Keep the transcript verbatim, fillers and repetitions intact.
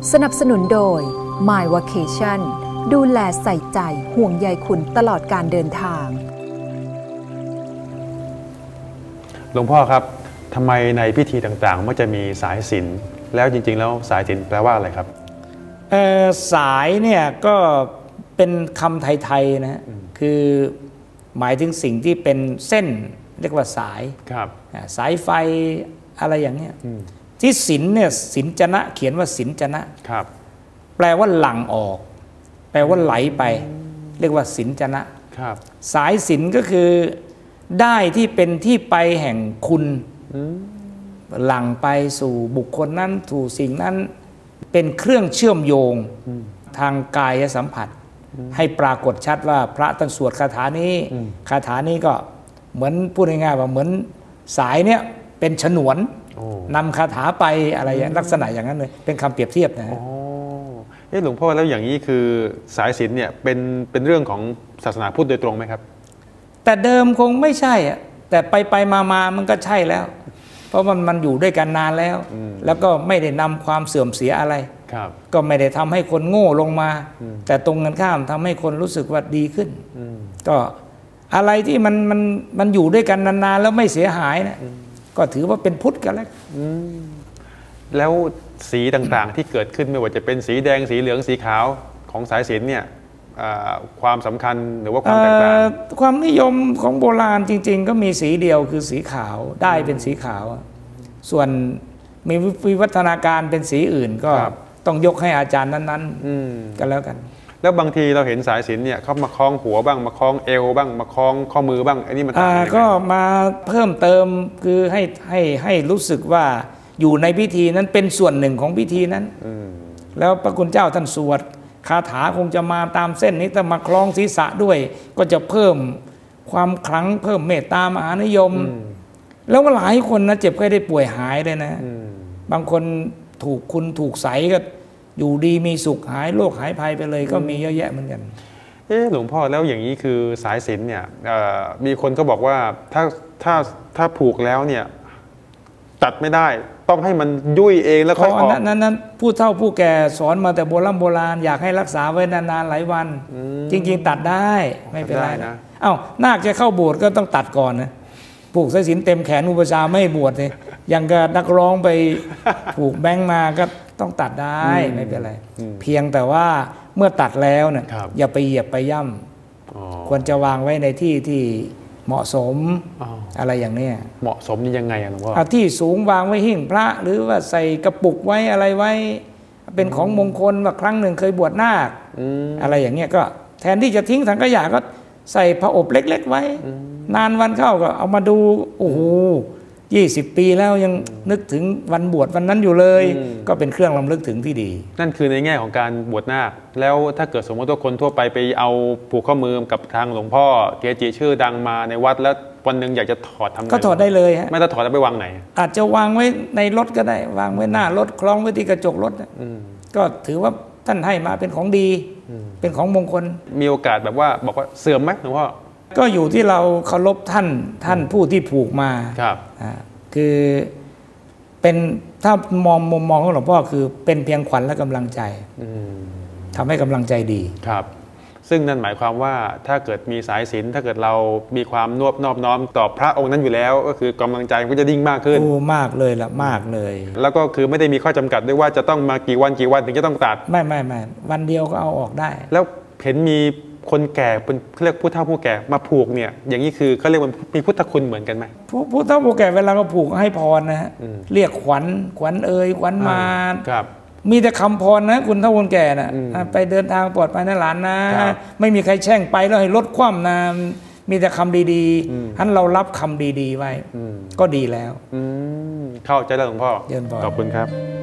สนับสนุนโดย My Vacation ดูแลใส่ใจห่วงใยคุณตลอดการเดินทางหลวงพ่อครับทำไมในพิธีต่างๆมักจะมีสายสิญจน์แล้วจริงๆแล้วสายสิญจน์แปลว่าอะไรครับสายเนี่ยก็เป็นคำไทยๆนะคือหมายถึงสิ่งที่เป็นเส้นเรียกว่าสายครับสายไฟอะไรอย่างเนี้ยที่สิญจน์เนี่ยสิญจนะเขียนว่าสิญจนะครับแปลว่าหลั่งออกแปลว่าไหลไปเรียกว่าสิญจนะครับสายสิญจน์ก็คือได้ที่เป็นที่ไปแห่งคุณหลั่งไปสู่บุคคลนั้นสู่สิ่งนั้นเป็นเครื่องเชื่อมโยงทางกายสัมผัสให้ปรากฏชัดว่าพระท่านสวดคาถานี้คาถานี้ก็เหมือนพูดง่ายๆว่าเหมือนสายเนี้ยเป็นฉนวนนำคาถาไปอะไรลักษณะอย่างนั้นเลยเป็นคำเปรียบเทียบนะเอ๊ะหลวงพ่อแล้วอย่างนี้คือสายสิญจน์เนี่ยเป็นเป็นเรื่องของศาสนาพุทธโดยตรงไหมครับแต่เดิมคงไม่ใช่อะแต่ไปไปมามามันก็ใช่แล้วเพราะมันมันอยู่ด้วยกันนานแล้วแล้วก็ไม่ได้นำความเสื่อมเสียอะไรก็ไม่ได้ทำให้คนโง่ลงมาแต่ตรงกันข้ามทำให้คนรู้สึกว่าดีขึ้นก็อะไรที่มันมันมันอยู่ด้วยกันนานๆแล้วไม่เสียหายนะก็ถือว่าเป็นพุทธกันแล้วแล้วสีต่างๆที่เกิดขึ้นไม่ว่าจะเป็นสีแดงสีเหลืองสีขาวของสายสิญจน์เนี่ยความสำคัญหรือว่าความแตกต่างความนิยมของโบราณจริงๆก็มีสีเดียวคือสีขาวได้เป็นสีขาวส่วนมีวิวัฒนาการเป็นสีอื่นก็ต้องยกให้อาจารย์นั้นๆกันแล้วกันแล้วบางทีเราเห็นสายสิญจน์เนี่ยเขามาคล้องหัวบ้างมาคล้องเอวบ้างมาคล้องข้อมือบ้างอันนี้มันก็มาเพิ่มเติมคือให้ให้ให้รู้สึกว่าอยู่ในพิธีนั้นเป็นส่วนหนึ่งของพิธีนั้นแล้วพระคุณเจ้าท่านสวดคาถาคงจะมาตามเส้นนี้แต่มาคล้องศีรษะด้วยก็จะเพิ่มความขลังเพิ่มเมตตามหานิยมแล้วหลายคนนะเจ็บไข้ได้ป่วยหายเลยนะบางคนถูกคุณถูกใสก็อยู่ดีมีสุขหายโรคหายภัยไปเลยก็มีเยอะแยะเหมือนกันเอ๊ะหลวงพ่อแล้วอย่างนี้คือสายสิญจน์เนี่ยมีคนก็บอกว่าถ้าถ้าถ้าผูกแล้วเนี่ยตัดไม่ได้ต้องให้มันยุ่ยเองแล้วค่อยออกนั้นนั้นผู้เฒ่าผู้แก่สอนมาแต่โบราณโบราณอยากให้รักษาไว้นานๆหลายวันจริงๆตัดได้ไม่เป็นไรนะเอ้านาคจะเข้าโบสถ์ก็ต้องตัดก่อนนะผูกสายสิญจน์เต็มแขนอุปชาไม่บวชเลยยังก็นักร้องไปผูกแบงค์มาก็ต้องตัดได้ไม่เป็นไรเพียงแต่ว่าเมื่อตัดแล้วเนี่ยอย่าไปเหยียบไปย่ำควรจะวางไว้ในที่ที่เหมาะสมอะไรอย่างนี้เหมาะสมนี่ยังไงอะหลวงพ่อที่สูงวางไว้หิ้งพระหรือว่าใส่กระปุกไว้อะไรไว้เป็นของมงคลว่าครั้งหนึ่งเคยบวชนาคอะไรอย่างเงี้ยก็แทนที่จะทิ้งถังขยะก็ใส่ผ้าอบเล็กๆไว้นานวันเข้าก็เอามาดูโอ้โหยี่สิบปีแล้วยังนึกถึงวันบวชวันนั้นอยู่เลยก็เป็นเครื่องรำลึกถึงที่ดีนั่นคือในแง่ของการบวชนาคแล้วถ้าเกิดสมมติว่าคนทั่วไปไปเอาผูกข้อมือกับทางหลวงพ่อเกจิชื่อดังมาในวัดแล้ววันหนึ่งอยากจะถอดทำไงก็ถอดได้เลยฮะไม่ต้องถอดแล้วไปวางไหนอาจจะวางไว้ในรถก็ได้วางไว้หน้ารถคล้องไว้ที่กระจกรถก็ถือว่าท่านให้มาเป็นของดีเป็นของมงคลมีโอกาสแบบว่าบอกว่าเสื่อมไหมหลวงพ่อก็อยู่ที่เราเคารพท่านท่านผู้ที่ผูกมาครับคือเป็นถ้ามองมุมมองของหลวงพ่อคือเป็นเพียงขวัญและกำลังใจทำให้กำลังใจดีครับซึ่งนั่นหมายความว่าถ้าเกิดมีสายศีลถ้าเกิดเรามีความนอบนอบน้อมต่อพระองค์นั้นอยู่แล้วก็คือกำลังใจก็จะยิ่งมากขึ้นโอ้มากเลยละมากเลยแล้วก็คือไม่ได้มีข้อจำกัดด้วยว่าจะต้องมากี่วันกี่วันถึงจะต้องตัดไม่ไม่ไม่วันเดียวก็เอาออกได้แล้วเห็นมีคนแก่เป็นเรียกผู้เฒ่าผู้แก่มาผูกเนี่ยอย่างนี้คือเขาเรียกว่ามีพุทธคุณเหมือนกันไหมผู้ผู้เฒ่าผู้แก่เวลาเขาผูกให้พรนะฮะเรียกขวัญขวัญเอ่ยขวัญมามีแต่คำพรนะคุณเฒ่าคนแก่น่ะไปเดินทางปลอดภัยนะหลานนะไม่มีใครแช่งไปแล้วให้ลดความนะมีแต่คำดีๆท่านเรารับคำดีๆไว้ก็ดีแล้วเข้าใจแล้วหลวงพ่อเยินพรขอบคุณครับ